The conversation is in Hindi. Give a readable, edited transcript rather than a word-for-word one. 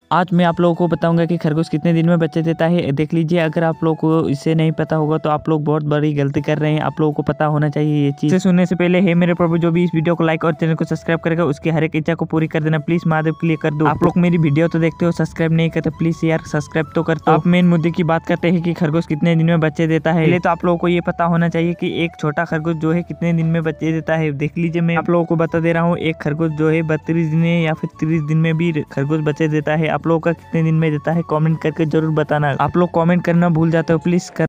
आज मैं आप लोगों को बताऊंगा कि खरगोश कितने दिन में बच्चे देता है। देख लीजिए, अगर आप लोगों को इससे नहीं पता होगा तो आप लोग बहुत बड़ी गलती कर रहे हैं। आप लोगों को पता होना चाहिए ये चीज। सुनने से पहले हे मेरे प्रभु, जो भी इस वीडियो को लाइक और चैनल को सब्सक्राइब करेगा उसकी हर एक इच्छा को पूरी कर देना। प्लीज महादेव के लिए कर दो। आप लोग मेरी वीडियो तो देखते हो, सब्सक्राइब नहीं करते, प्लीज यार सब्सक्राइब तो कर दो। आप मेन मुद्दे की बात करते हैं कि खरगोश कितने दिन में बच्चे देता है। पहले तो आप लोगों को ये पता होना चाहिए कि एक छोटा खरगोश जो है कितने दिन में बच्चे देता है। देख लीजिए, मैं आप लोगों को बता दे रहा हूँ, एक खरगोश जो है 32 दिन या फिर 30 दिन में भी खरगोश बच्चे देता है। आप लोगों का कितने दिन में देता है कमेंट करके जरूर बताना। आप लोग कमेंट करना भूल जाते हो, प्लीज कर